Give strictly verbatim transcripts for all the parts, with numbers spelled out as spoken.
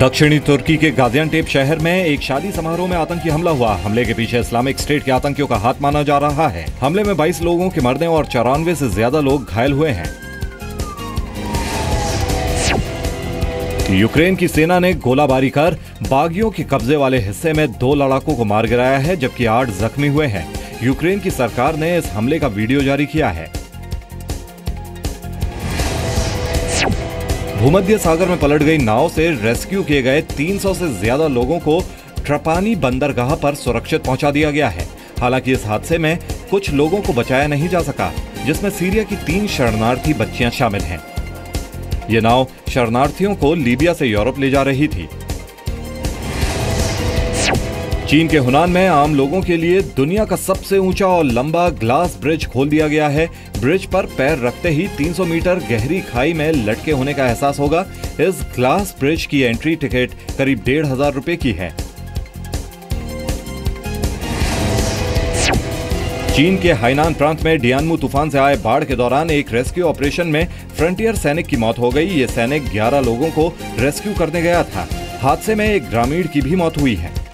दक्षिणी तुर्की के गाजियान्टेप शहर में एक शादी समारोह में आतंकी हमला हुआ। हमले के पीछे इस्लामिक स्टेट के आतंकियों का हाथ माना जा रहा है। हमले में बाईस लोगों के मरने और चौरानवे से ज्यादा लोग घायल हुए हैं। यूक्रेन की सेना ने गोलाबारी कर बागियों के कब्जे वाले हिस्से में दो लड़ाकों को मार गिराया है, जबकि आठ जख्मी हुए हैं। यूक्रेन की सरकार ने इस हमले का वीडियो जारी किया है। भूमध्य सागर में पलट गई नाव से रेस्क्यू किए गए तीन सौ से ज्यादा लोगों को ट्रपानी बंदरगाह पर सुरक्षित पहुंचा दिया गया है। हालांकि इस हादसे में कुछ लोगों को बचाया नहीं जा सका, जिसमें सीरिया की तीन शरणार्थी बच्चियां शामिल हैं। ये नाव शरणार्थियों को लीबिया से यूरोप ले जा रही थी। चीन के हुनान में आम लोगों के लिए दुनिया का सबसे ऊंचा और लंबा ग्लास ब्रिज खोल दिया गया है। ब्रिज पर पैर रखते ही तीन सौ मीटर गहरी खाई में लटके होने का एहसास होगा। इस ग्लास ब्रिज की एंट्री टिकट करीब डेढ़ हजार रुपए की है। चीन के हाइनान प्रांत में डियानमू तूफान से आए बाढ़ के दौरान एक रेस्क्यू ऑपरेशन में फ्रंटियर सैनिक की मौत हो गई। ये सैनिक ग्यारह लोगों को रेस्क्यू करने गया था। हादसे में एक ग्रामीण की भी मौत हुई है।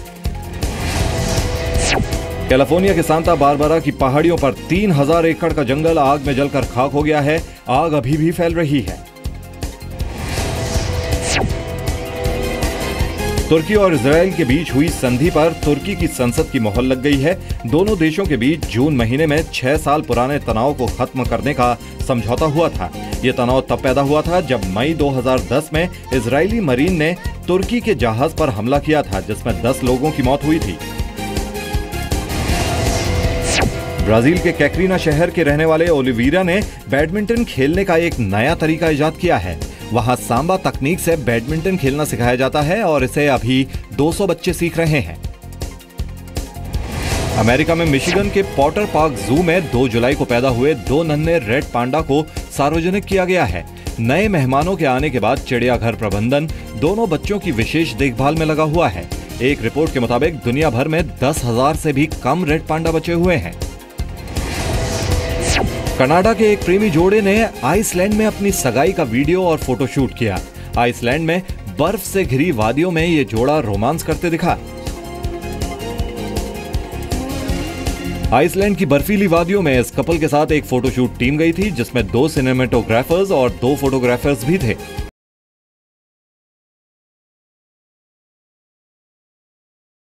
कैलिफोर्निया के सांता बारबरा की पहाड़ियों पर तीन हजार एकड़ का जंगल आग में जलकर खाक हो गया है। आग अभी भी फैल रही है। तुर्की और इजराइल के बीच हुई संधि पर तुर्की की संसद की मोहर लग गई है। दोनों देशों के बीच जून महीने में छह साल पुराने तनाव को खत्म करने का समझौता हुआ था। ये तनाव तब पैदा हुआ था जब मई दो हज़ार दस में इजरायली मरीन ने तुर्की के जहाज पर हमला किया था, जिसमें दस लोगों की मौत हुई थी। ब्राजील के कैक्रीना शहर के रहने वाले ओलिवीरा ने बैडमिंटन खेलने का एक नया तरीका इजाद किया है। वहां सांबा तकनीक से बैडमिंटन खेलना सिखाया जाता है और इसे अभी दो सौ बच्चे सीख रहे हैं। अमेरिका में मिशिगन के पॉटर पार्क जू में दो जुलाई को पैदा हुए दो नन्हे रेड पांडा को सार्वजनिक किया गया है। नए मेहमानों के आने के बाद चिड़ियाघर प्रबंधन दोनों बच्चों की विशेष देखभाल में लगा हुआ है। एक रिपोर्ट के मुताबिक दुनिया भर में दस हजार से भी कम रेड पांडा बचे हुए हैं। कनाडा के एक प्रेमी जोड़े ने आइसलैंड में अपनी सगाई का वीडियो और फोटो शूट किया। आइसलैंड में बर्फ से घिरी वादियों में ये जोड़ा रोमांस करते दिखा। आइसलैंड की बर्फीली वादियों में इस कपल के साथ एक फोटोशूट टीम गई थी, जिसमें दो सिनेमेटोग्राफर्स और दो फोटोग्राफर्स भी थे।